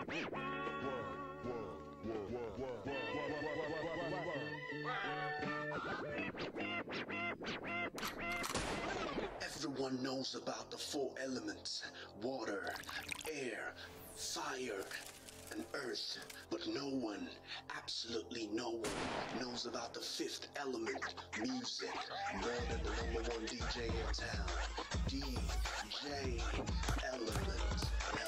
Everyone knows about the four elements: water, air, fire, and earth. But no one, absolutely no one, knows about the fifth element: music. More than the #1 DJ in town, DJ Element.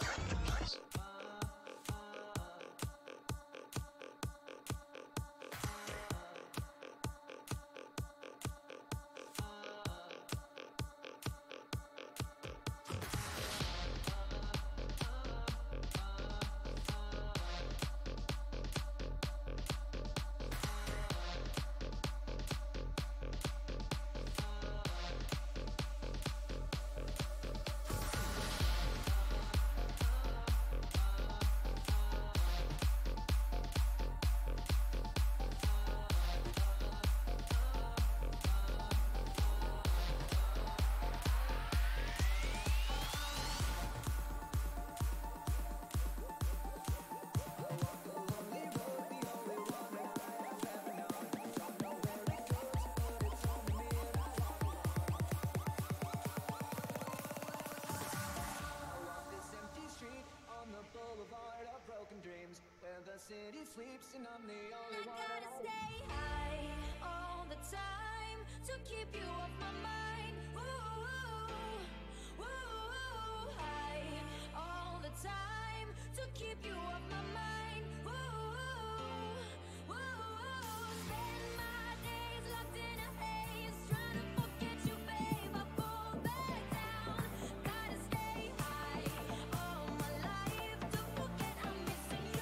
City sleeps and I'm the only one. I gotta stay high all the time to keep you off my mind. Ooh, ooh, high all the time to keep you off my mind. Ooh, spend my days locked in a haze trying to forget you, babe. I fall back down. Gotta stay high all my life to forget I'm missing you.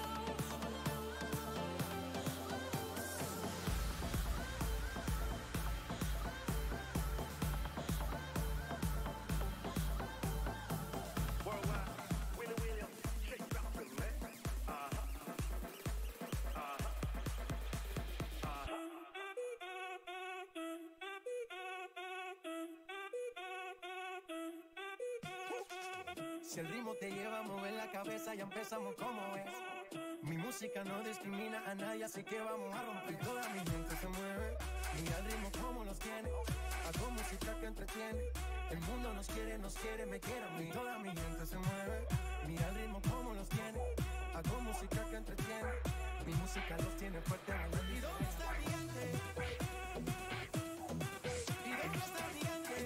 Si el ritmo te lleva a mover la cabeza, ya empezamos como es. Mi música no discrimina a nadie, así que vamos a romper. Toda mi gente se mueve, mira el ritmo como los tiene. Hago música que entretiene. El mundo nos quiere, me quiere a mí. Toda mi gente se mueve, mira el ritmo como los tiene. Hago música que entretiene. Mi música los tiene fuerte bailando. ¿Y dónde está mi gente? ¿Y dónde está mi gente?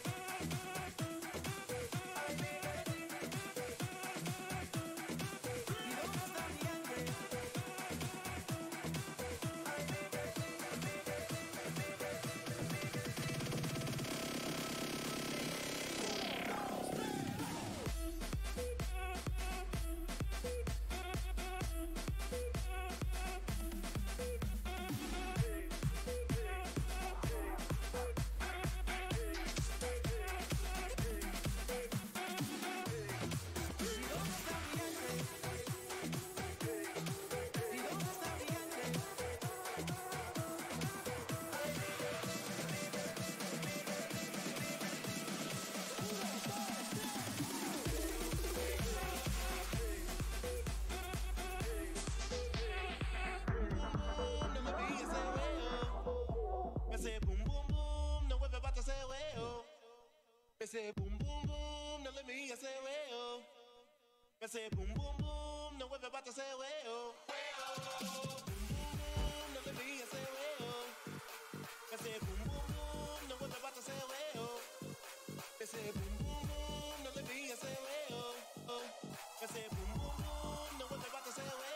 Ese boom boom boom, no let me ese huevo. Ese boom boom boom, no vuelve para ese huevo. Boom boom boom, no let me ese huevo. Ese boom boom boom, no vuelve para ese huevo. Ese boom boom boom, no let me ese huevo. Ese boom boom boom, no vuelve para ese huevo.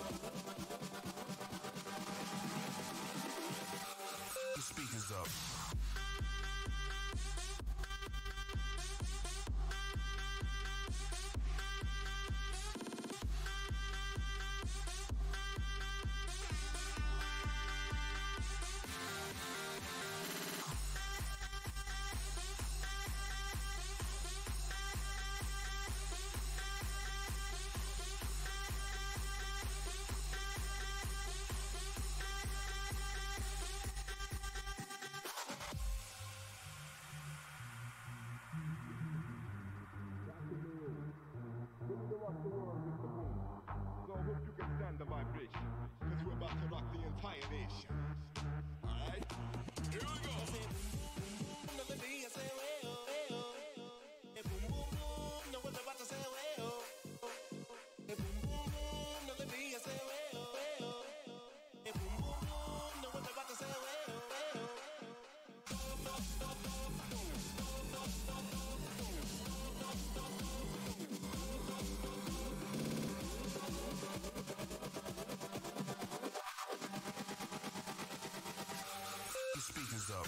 Speakers up. understand the vibration, cause we're about to rock the entire nation. Alright? Here we go. Now let me say, well, well. Hey, boom, boom, boom. Now we're about to say, well. Hey, boom, boom, boom. Now let me say, well, well. Hey, boom, boom, boom. Now we're about to say, well, well. The speakers up.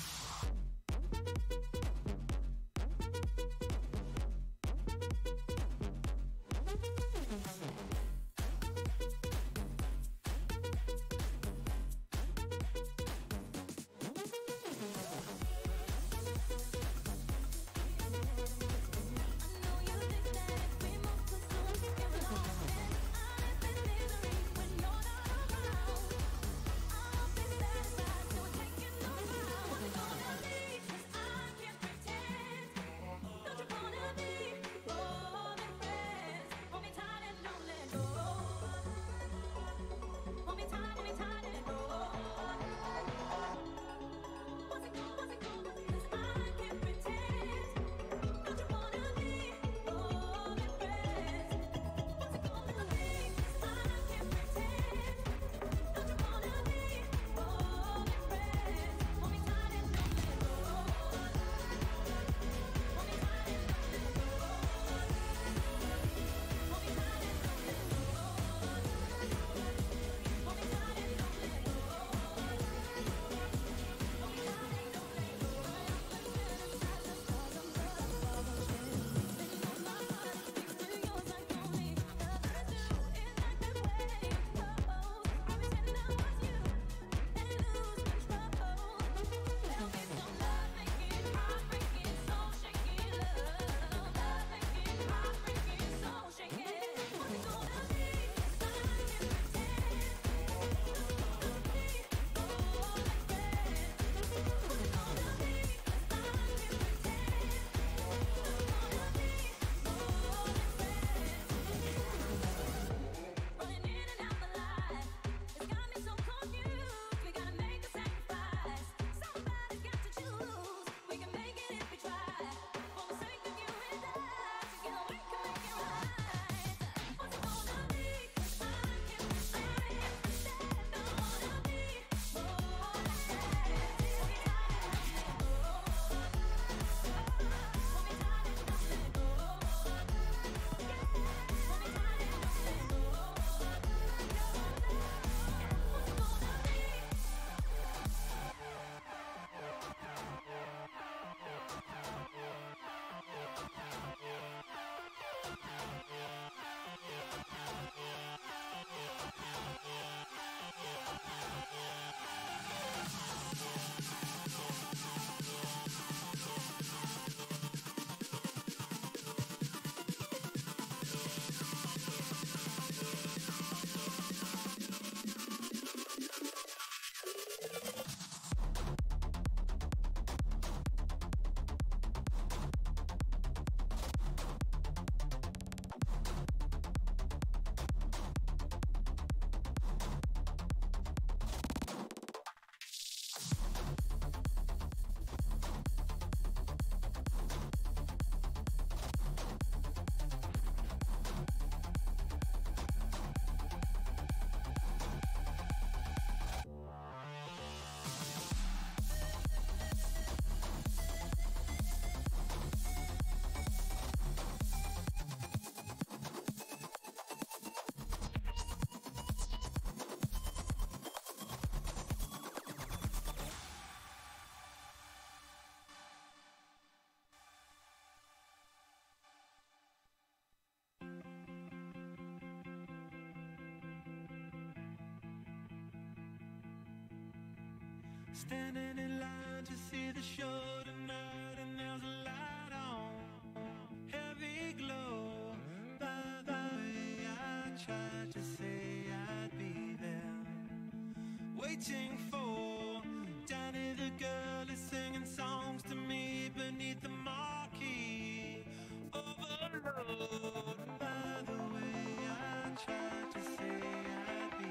Standing in line to see the show tonight, and there's a light on, heavy glow. By the way, I tried to say I'd be there, waiting for Danny the girl is singing songs to me beneath the marquee. Overload. By the way, I tried to say I'd be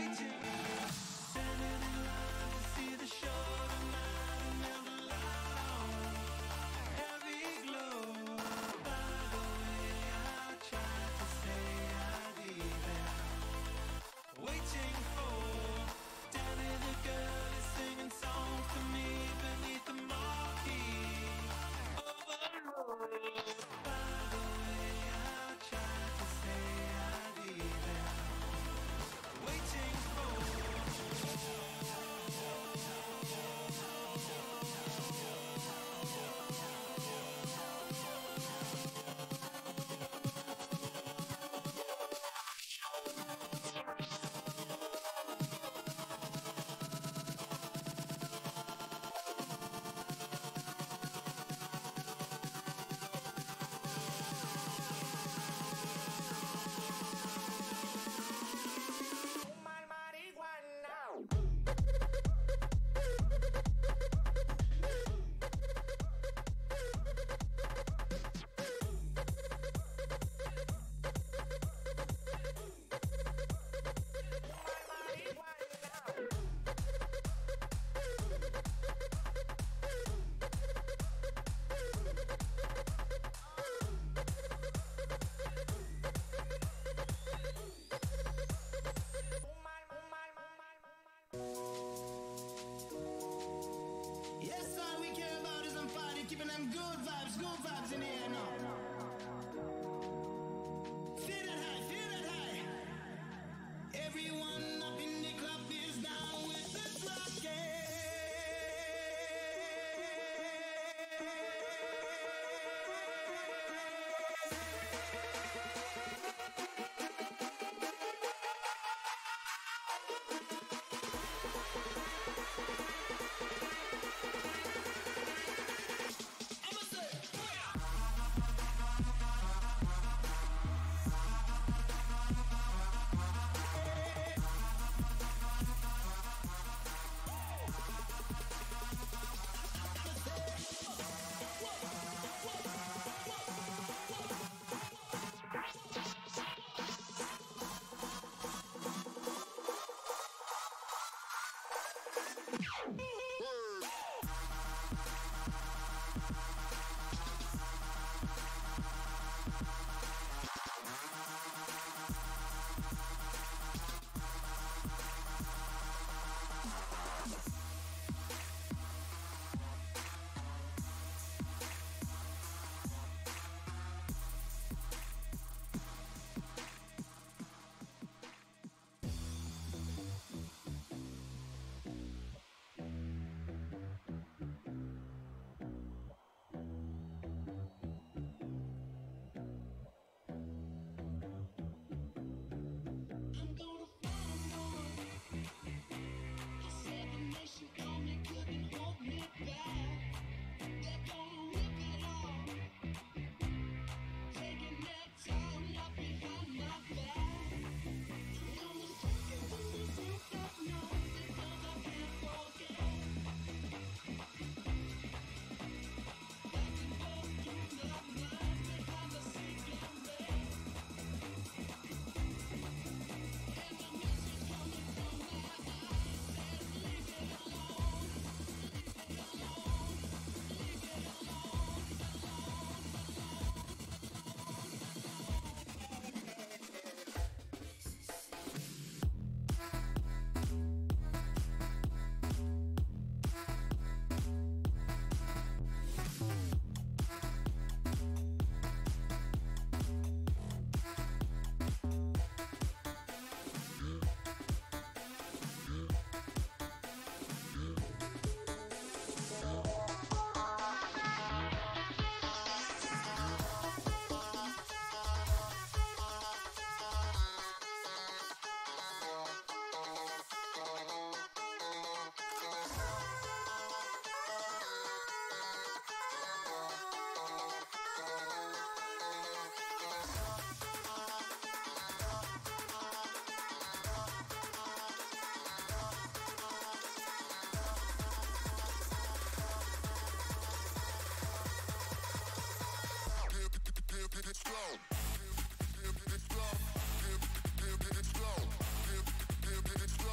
It's slow.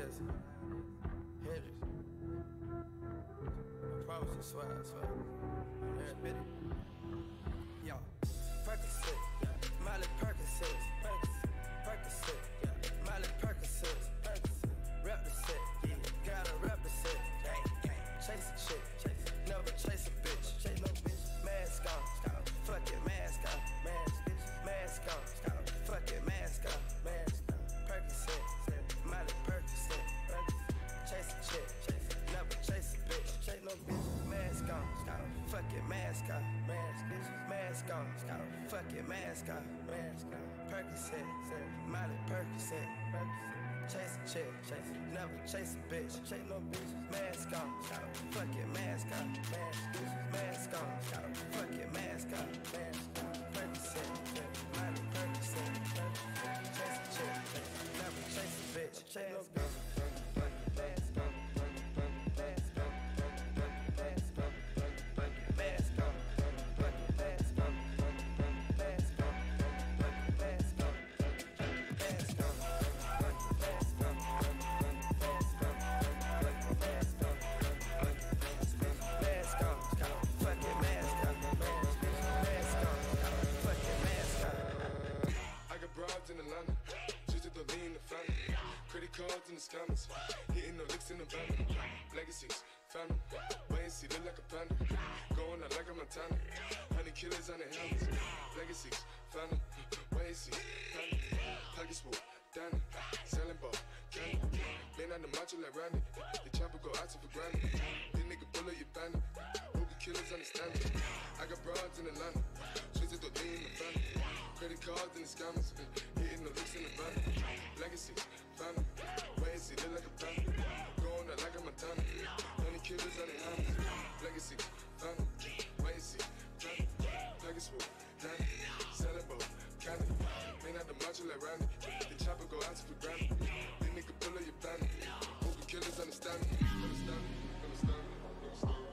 this. Hendrix. I promise you, swear, I swear. Every bit. Yo, Percocet, Miley Percocet, Percocet, Miley Percocet, rep the set, gotta rep the set, chase a chick, never chase a bitch, mask on, fuck it, mask on, mask on, fuck it, mask on, Percocet, Miley Percocet, chase a chick, never chase a bitch, mask on, fuck it, mask on, mask on, fuck it, mask on, Percocet, Miley Percocet, chase a chick, never chase a bitch, mask on, fuck it, mask on, mask on, fuck it, mask on, Percocet, Miley Percocet, chase a chick, never chase a bitch, mask on. In Atlanta, just the lean the family. Credit cards in the scammers, hitting the licks in the van. Legacies, family, wait and see, look like a panda. Going out like a Montana, 100 killers on the helmets. Legacies, family, wait and see, family. Pockets full, Danny, selling ball, candy. Man on the macho like Randy, the chopper go out to for granted. This nigga bullet, you bandit. Hope the killers understand it. I got broads in Atlanta, just the lean the family. Credit cards and the scammers, hitting the licks in the van. Legacies, family, wait and see, look like a panda. Going out like a Montana, 100 killers on the helmets. Legacies, family, wait and see, family. Pockets full, Danny, selling ball, candy. Man out the macho like Randy, the chopper go out for granted. This nigga pull up your bandit. Hope the killers understand me. Understand me, understand me, understand me.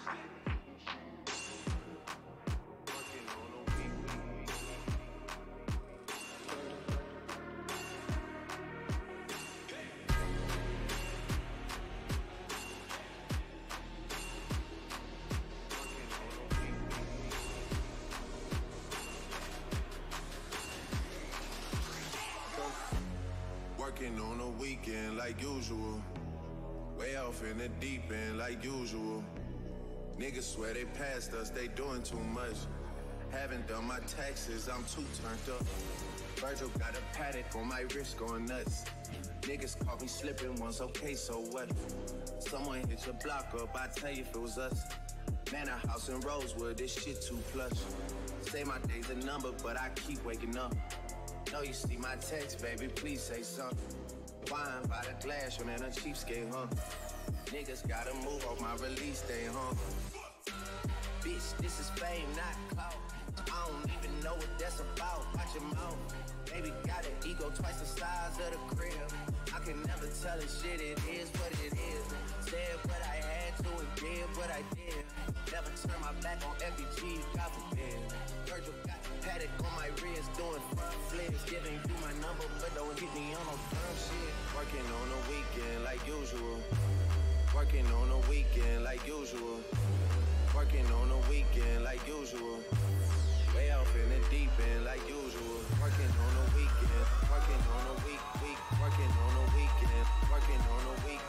Working on a weekend like usual. Way off in the deep end like usual. Niggas swear they passed us, they doing too much. Haven't done my taxes, I'm too turned up. Virgil got a paddock on my wrist going nuts. Niggas caught me slipping once, okay, so what? Someone hit your block up, I tell you if it was us. Man, a house in Rosewood, this shit too plush. Say my day's a number, but I keep waking up. Know you see my text, baby, please say something. Wine by the glass, you're man a cheapskate, huh? Niggas gotta move off my release day, huh? Bitch, this is fame, not clout. I don't even know what that's about. Watch your mouth. Baby got an ego twice the size of the crib. I can never tell a shit, it is what it is. Said what I had to and did what I did. Never turn my back on FBG, God forbid. Virgil got paddock on my wrist, doing front flips. Giving you my number, but don't hit me on no dumb shit. Working on a weekend like usual. Working on a weekend like usual. Working on a weekend like usual. Way off in the deep end like usual. Working on a weekend. Working on a week. Working on a weekend. Working on a week.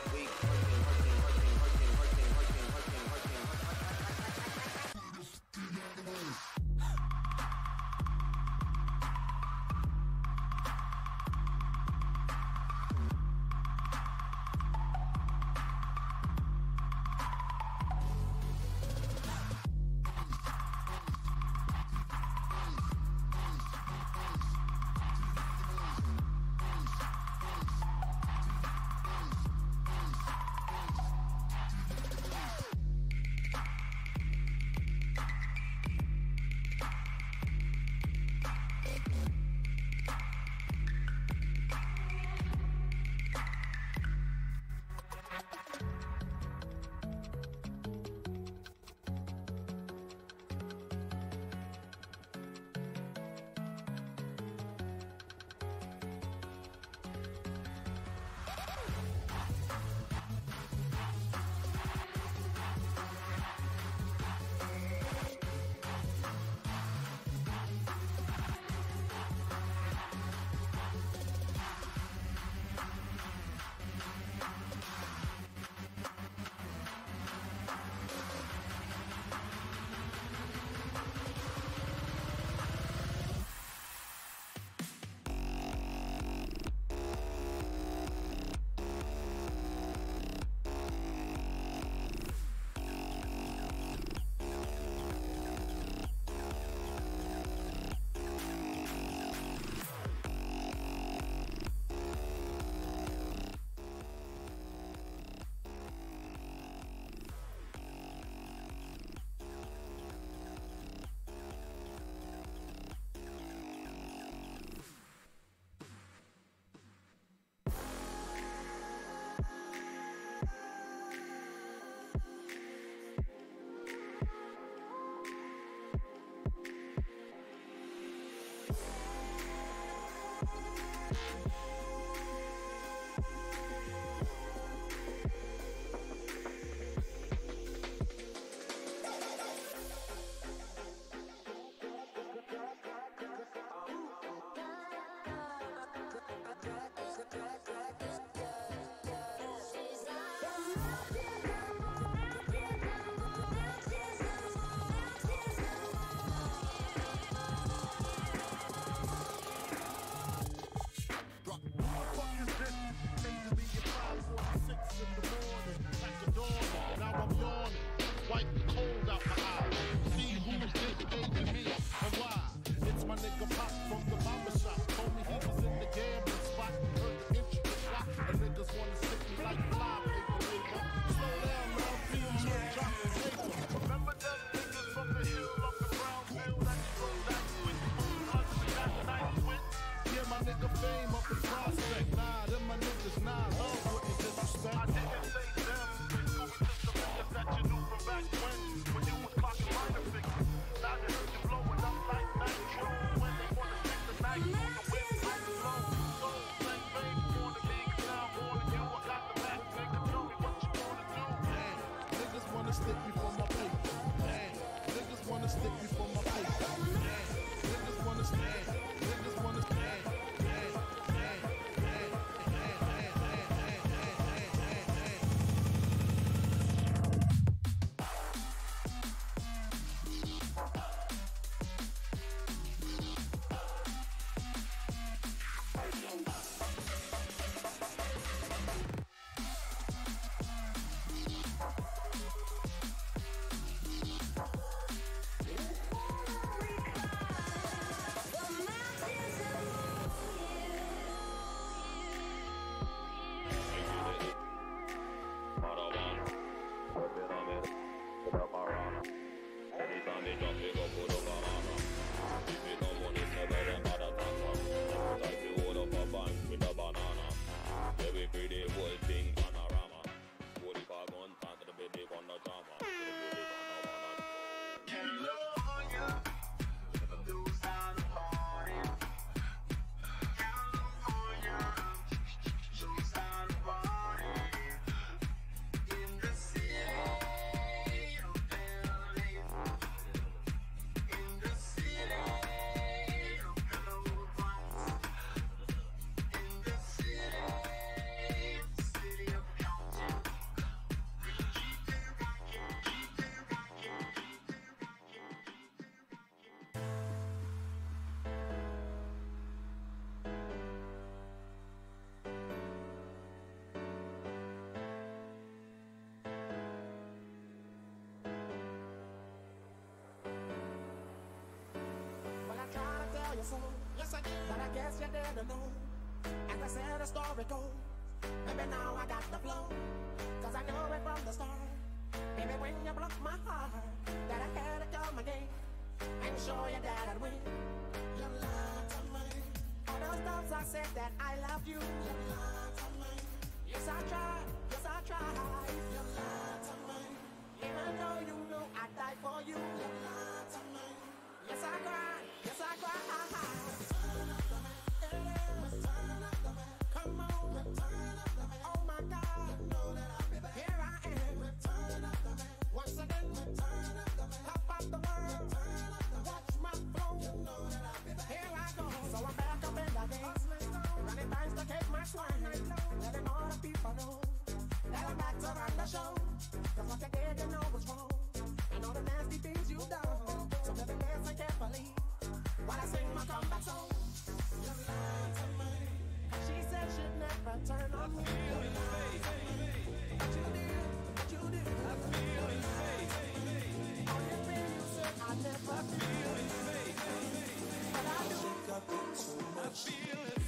your soul. Yes, I did. But I guess you didn't know. As I said, the story goes. Maybe now I got the flow. Cause I know it from the start. Baby, when you broke my heart, that I had to come again and show you that I'd win. You lied to me. All those times I said that I loved you. You lied to me. Yes, I tried. Yes, I tried. You lied to me. Even though you know I'd die for you. You lied to me. Yes, I cried. Yes, I cried. Return of the man. Return of the man. Come on. Return of the man. Oh my God. You know that I'll be back. Here I am. Return of the man. Once again. Return of the man. Top of the world. Return of the man. Watch my flow. You know that I'll be back. Here I go. So I'm back up in the game. Running bands to take my swine. Letting all the people know that I'm back to run the show. Cause what you did, you know was wrong. And all the nasty things you done. So baby, listen carefully while I sing my comeback song. You lied to me. She said she'd never turn on me. You lied to me. But you did. But you did. I feel it. All you feel, you said I never feel it. But I do. I feel it.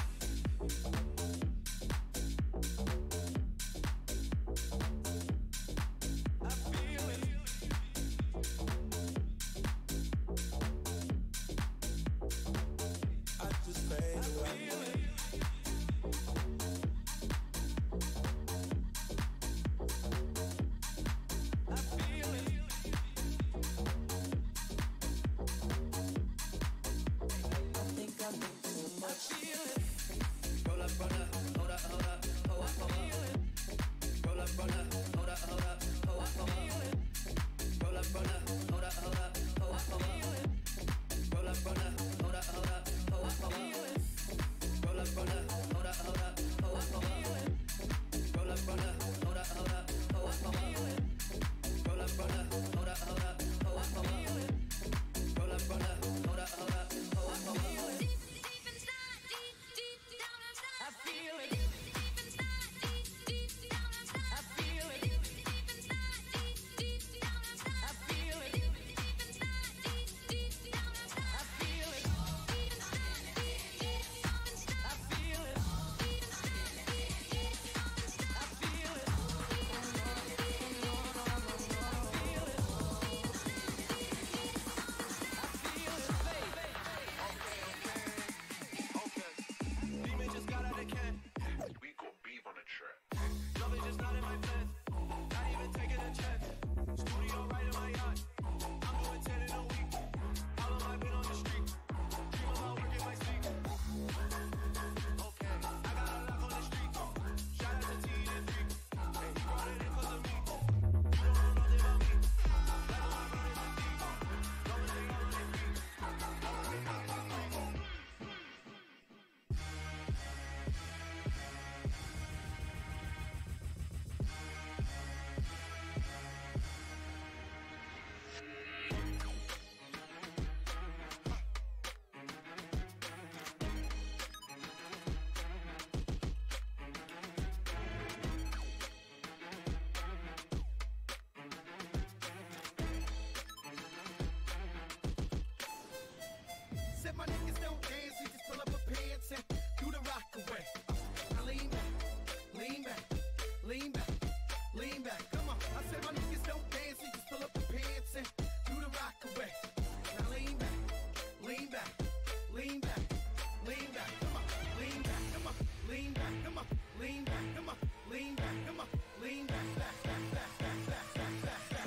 Said my niggas don't dance, we just pull up a pants and do the rock away. Now lean back, lean back, lean back, lean back. Come on. I said my niggas don't dance, we just pull up the pants and do the rock away. Now lean back, lean back, lean back, lean back. Come on, lean back, come on, lean back, come on, lean back, come on, lean back, come on, lean back, back, back, back, back, back, back, back,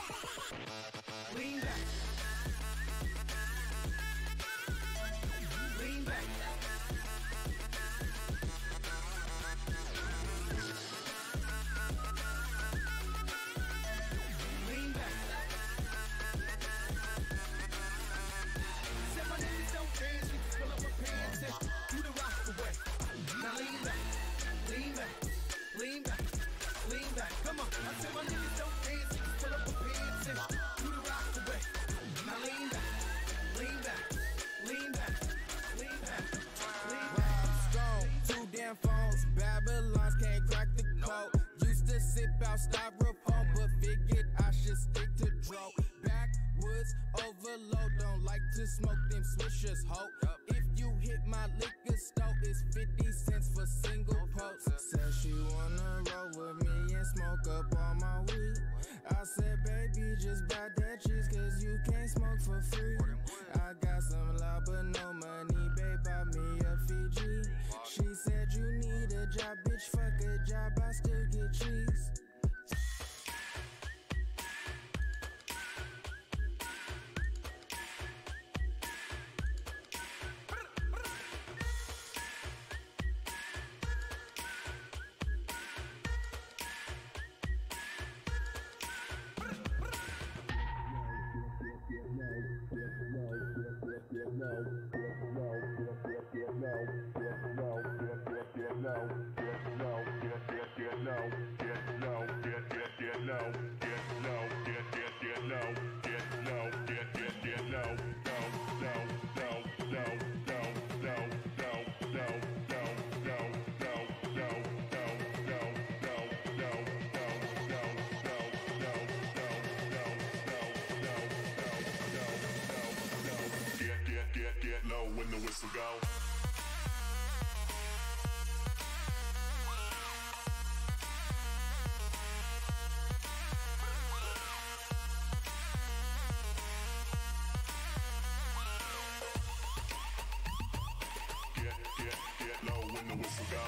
back. Lean back. Lean back. Lean back. Said my niggas don't dance, we just pull up our pants and do the rock away. Now lean back, lean back, lean back, lean back. Come on. I said my niggas don't dance, we just pull up our pants and do the rock away. Now lean back, lean back, lean back. Two damn phones, Babylons can't crack the code. Used to sip out styrofoam, but figured I should stick to dro. Backwoods overload, don't like to to smoke them swishers, ho. If you hit my liquor store, it's 50 cents for single post. Said she wanna roll with me and smoke up all my weed. I said, baby, just buy that cheese, cause you can't smoke for free. I got some love but no money, babe, buy me a Fiji. She said you need a job, bitch, fuck a job, I still get cheese. Get low when the whistle go. Get low when the whistle go.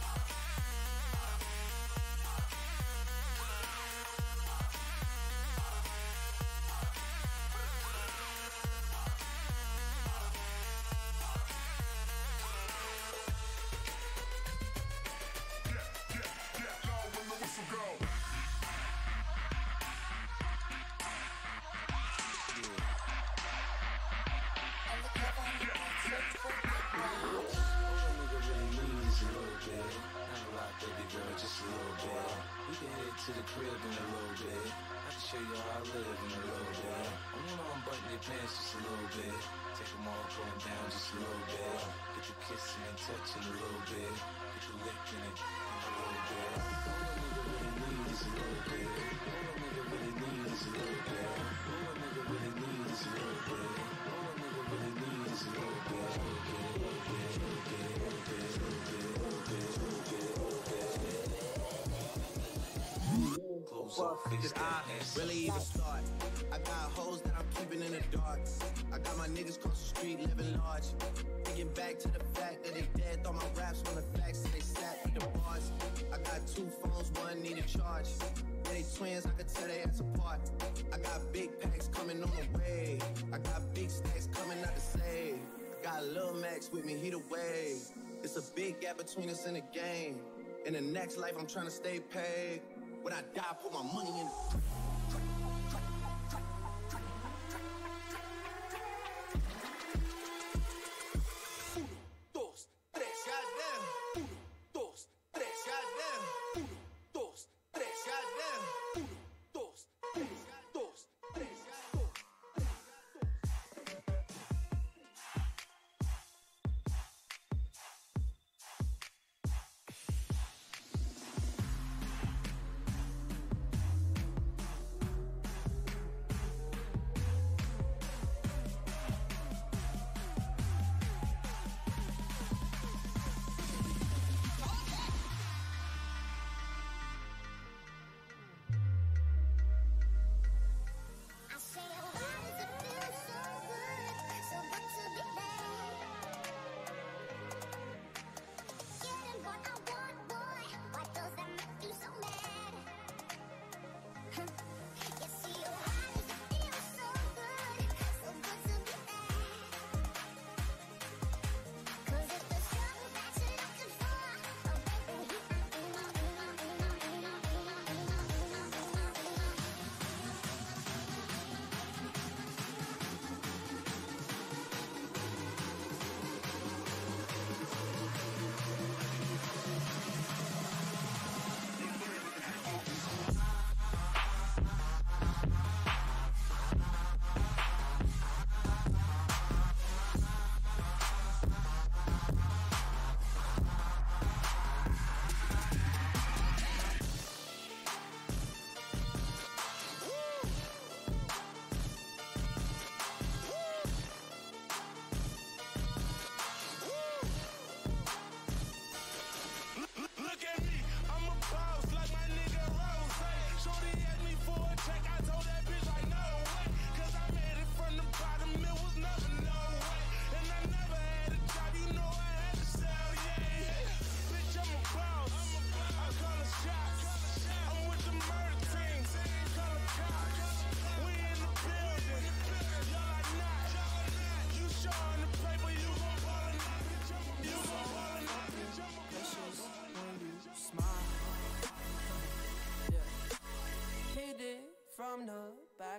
To the crib in a little bit. I can show you how I live in a little bit. I wanna unbutton your pants just a little bit. Take them all, pull them down just a little bit. Get the kissing and touching a little bit. Get the licking it a little bit. All a nigga really need is a little bit. All a nigga really need is a little bit. All a nigga really need is a little bit. All a nigga really need is a little bit. Fuck did I really even start? I got hoes that I'm keeping in the dark. I got my niggas cross the street living large. Thinking back to the fact that they dead. Thought my raps on the facts that they sat with the bars. I got two phones, one need a charge. Yeah, they twins, I could tell they ass apart. I got big packs coming on the way. I got big stacks coming out to save. I got Lil Max with me, he the way. It's a big gap between us in the game. In the next life, I'm trying to stay paid. When I die, I put my money in.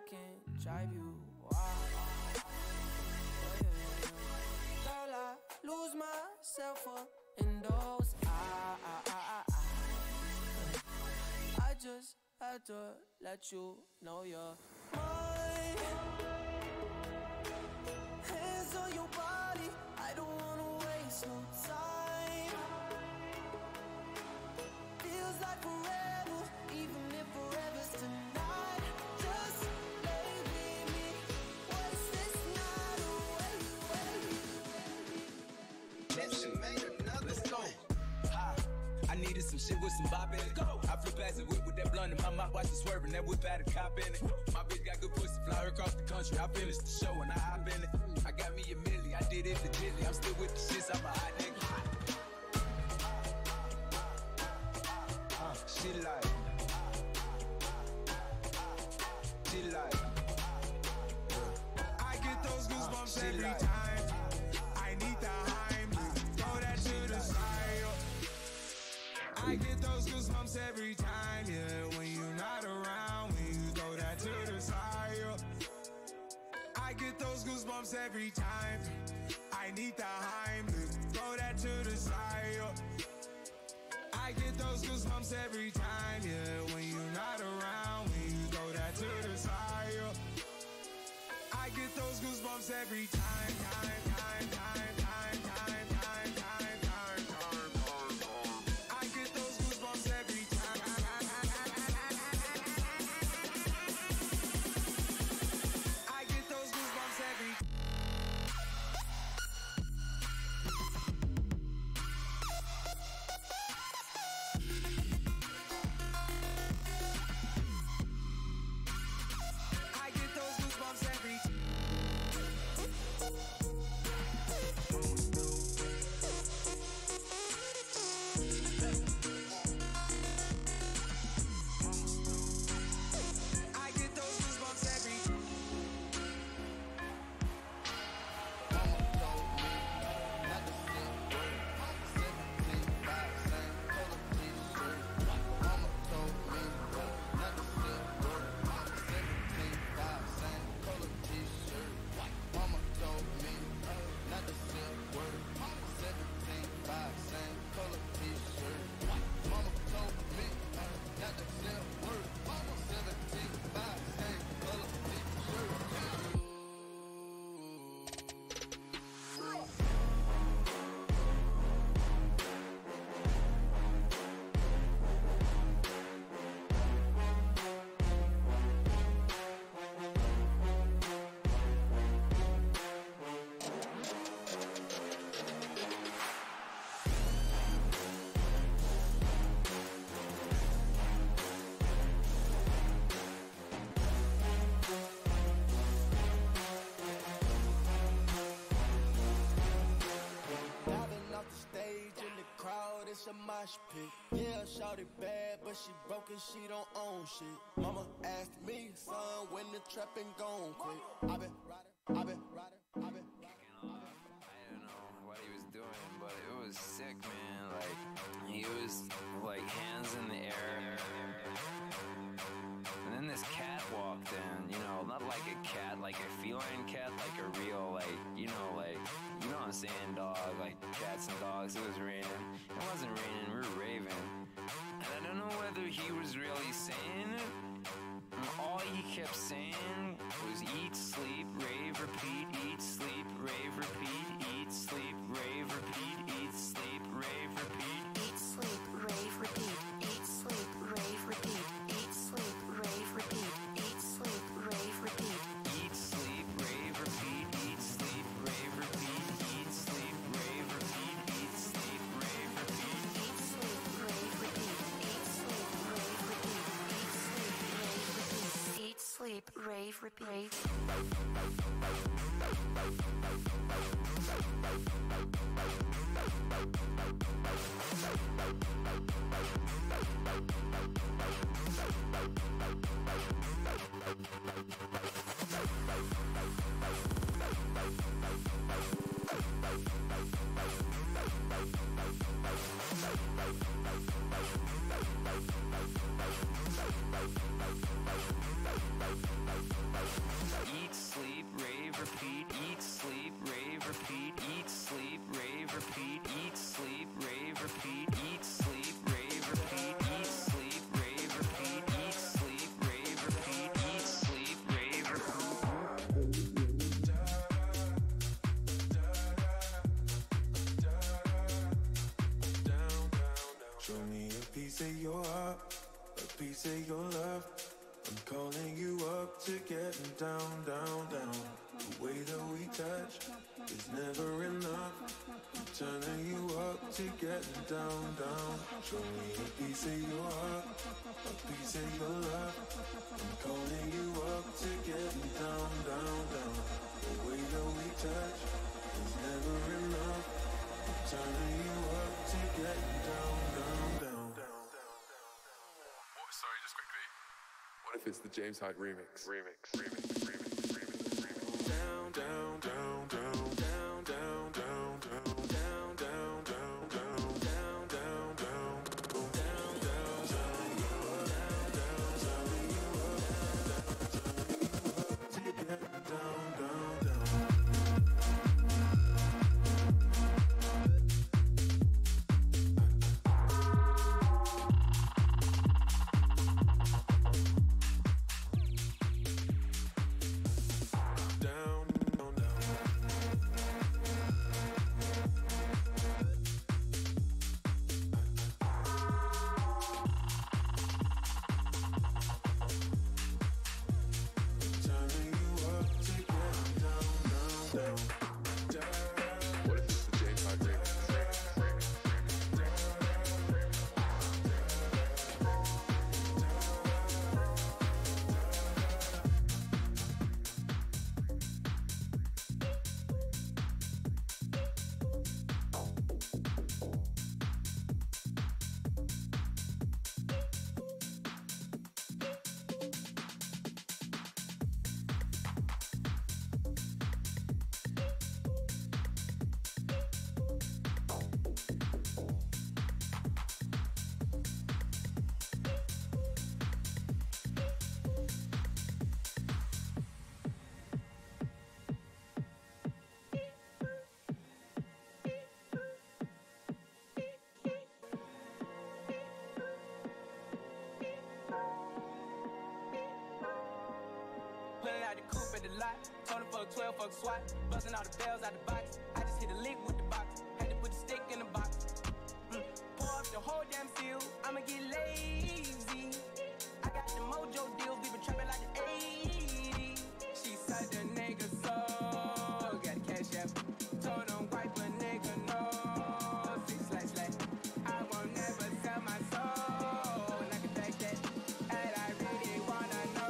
can't drive you wild. Girl, I lose myself up in those I just had to let you know you're mine. Hands on your body, I don't wanna waste no time. Feels like forever, even if forever's tonight. Just lay with me, waste this night away. Let's go. I needed some shit with some bop in it. Go. I flew past the whip with that blunt in my mouth, watch it swerving. That whip had a cop in it. My bitch got good pussy, fly her across the country. I finished the show and I hop in it. I got me a milli, I did it legitly. I'm still with the shits, I'm a hot nigga. She like. I get those goosebumps every time. I need the Heimlich, throw that to the side. I get those goosebumps every time, yeah. When you're not around, when you throw that to the side. I get those goosebumps every time. I need the Heimlich, throw that to the side. I get those goosebumps every time, yeah. When you're not around, when you throw that to the side. I get those goosebumps every time. I get those goosebumps every time. I get those goosebumps every time. I get those goosebumps every time. I get those goosebumps every time. Diving off the stage in the crowd, it's a mosh pit. Yeah, shawty bad, but she broke and she don't own shit. Mama asked me, son, when the trapping gon' quit. I've been riding. I don't know what he was doing, but it was sick, man. Like, he was like hands in the air. And then this cat walked in, you know, not like a cat, like a feline cat, like a real, like, you know what I'm saying, dog, like cats and dogs. It was raining. It wasn't raining, we were raving. And I don't know whether he was really saying it. And all he kept saying was eat, sleep, rave, repeat, eat, sleep, rave, repeat, eat, sleep, rave, repeat, eat, sleep, rave, repeat. Eat, sleep, rave, repeat. Eat, sleep, rave, repeat. Eat, sleep, rave, repeat. Eat, sleep, rave, repeat. Eat, sleep, rave, repeat, eat, sleep, rave, repeat, eat, sleep, rave, repeat, eat, sleep, rave, repeat. Eat, sleep, rave, repeat. Eat, sleep, rave, repeat. Eat, sleep, rave, repeat. Eat, sleep, rave, repeat. up, a piece of your love. I'm calling you up to getting down, down, down. The way that we touch is never enough. I'm turning you up to getting down, down. Show me a piece of your heart, a piece of your love. I'm calling you up to getting down, down, down. The way that we touch is never enough. I'm turning you up to getting down, down, down. Sorry, just quickly. What if it's the James Hyde remix? Down, down, down, down, down, down, down, down, down, down, down, down, down, down, down, down, down, Pulling out the coupe at the lot. Told him fuck 12, fuck SWAT. Buzzing all the bells out the box. I just hit a lick with the box. Had to put the stick in the box. Pour up the whole damn seal. I'ma get lazy. I got the mojo deals. We been trapping like the 80s. She said the nigga so. Got the cash app. Told him wipe a nigga no. 6 slash. I won't never sell my soul. And I can back that. And I really wanna know.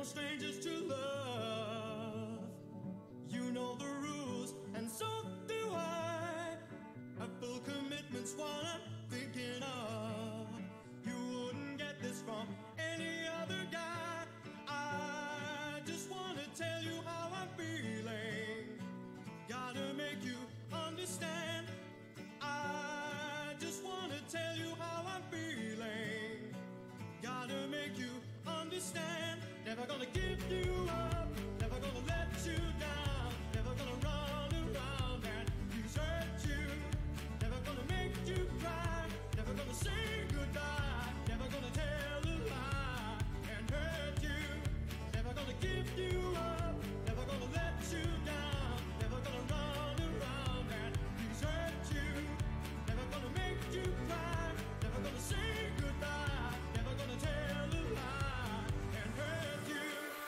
strangers to love. You know the rules, and so do I. A full commitment's what I'm thinking of. You wouldn't get this from any other guy. I just wanna tell you how I'm feeling. Gotta make you understand. I just wanna tell you how I'm feeling. Gotta make you understand. Never gonna give you up. Never gonna let you down. Never gonna run around and desert you. Never gonna make you cry. Never gonna say goodbye. Never gonna tell a lie and hurt you. Never gonna give you up. Never gonna let you down. Never gonna run around and desert you. Never gonna make you cry. Never gonna say goodbye. Never gonna tell a lie and hurt you.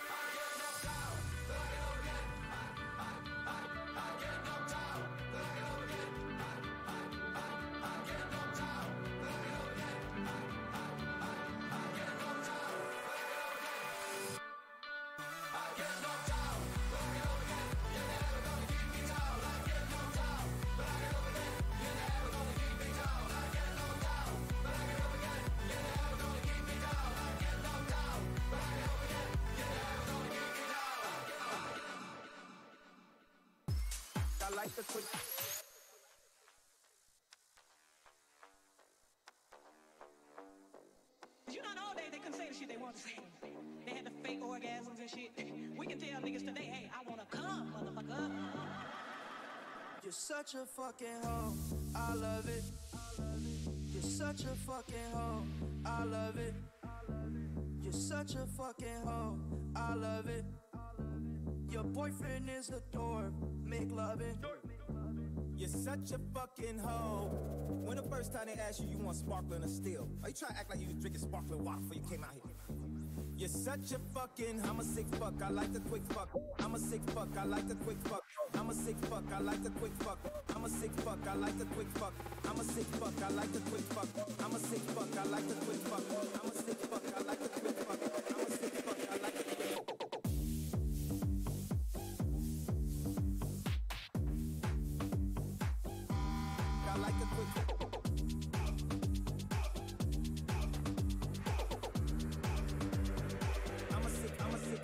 I like the quick. You know, all day they couldn't say the shit they want to say. They had the fake orgasms and shit. We can tell niggas today, hey, I wanna come, motherfucker. You're such a fucking hoe, I love it. You're such a fucking hoe, I love it. You're such a fucking hoe, I love it. Your boyfriend is a dork, make loving. You're such a fucking hoe. When the first time they asked you, you want sparkling or still? Are you trying to act like you was drinking sparkling water before you came out here? You're such a fucking, I'm a sick fuck, I like the quick fuck. I'm a sick fuck, I like the quick fuck. I'm a sick fuck, I like the quick fuck. I'm a sick fuck, I like the quick fuck. I'm a sick fuck, I like the quick fuck. I'm a sick fuck, I like the quick fuck. I'm a sick fuck, I like the quick fuck. I'm a sick fuck, I like the quick fuck. I like the quick fuck. I'm a sick.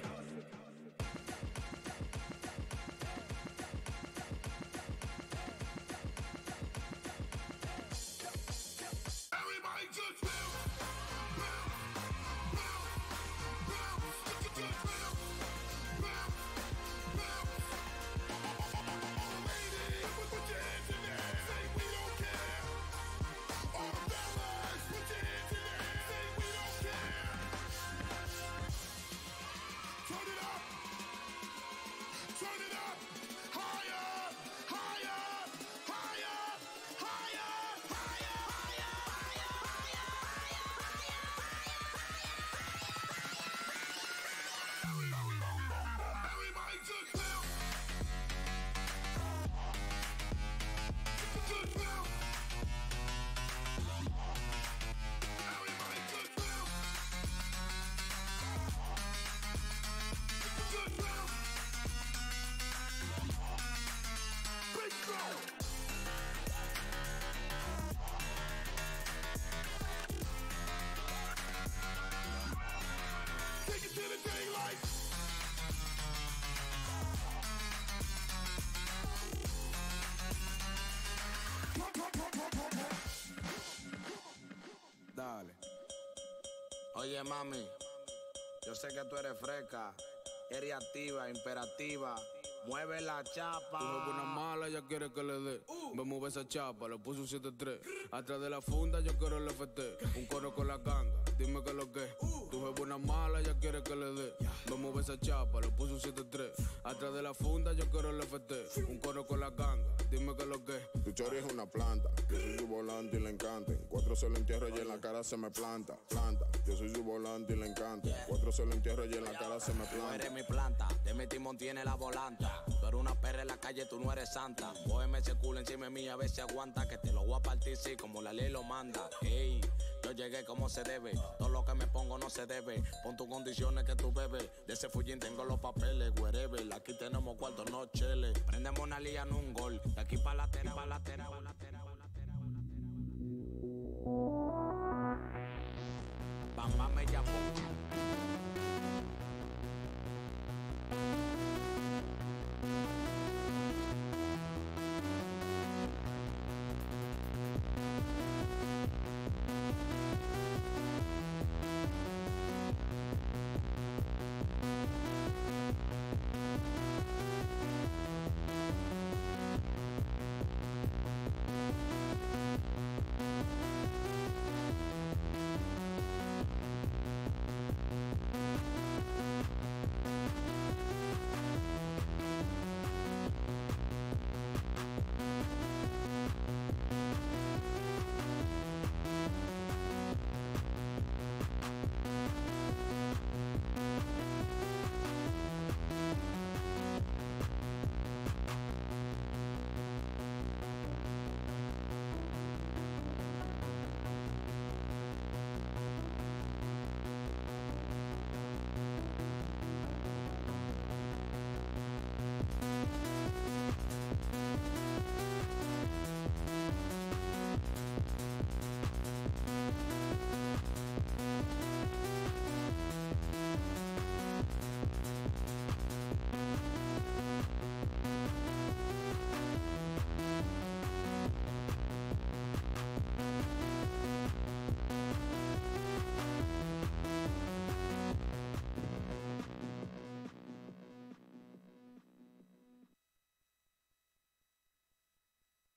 Everybody just bounce, bounce, bounce, bounce, just bounce, bounce, bounce. Ladies, put your hands in the air, say we don't care. All the fellas, put your hands in the air, say we don't care. Turn it up, higher, higher, higher, higher, higher, everybody just bounce. Just bounce. Everybody just bounce. Just bounce. Big bounce. Take it to the daylight. Dale. Oye, mami, yo sé que tú eres fresca, eres activa, imperativa. Mueve la chapa. Tú ves una mala, ella quiere que le dé. Me mueve esa chapa, le puse un 7-3. Atrás de la funda yo quiero el FT. Un coro con la ganga, dime que lo que. Tú ves una mala, ella quiere que le dé. Me mueve esa chapa, le puse un 7-3. Atrás de la funda yo quiero el FT. Un coro con la ganga, dime que lo que. Tu chori es una planta, yo soy su volante y le encanta. En 4 se lo entierro y en la cara se me planta. Planta, yo soy su volante y le encanta. 4 se lo entierro y en la cara se me Tú planta. eres mi planta, te metí tiene la volanta. Tú eres una perra en la calle, tú no eres santa. Cógeme ese culo encima de mí, a ver si aguanta. Que te lo voy a partir, sí, como la ley lo manda. Ey, Yo llegué como se debe, todo lo que me pongo no se debe. Pon tus condiciones que tú bebes. De ese fullín tengo los papeles, wherever. Aquí tenemos cuartos, no cheles. Prendemos una liga en un gol. De aquí pa' lateral, pa' lateral, pa' lateral. Bam, bam, ella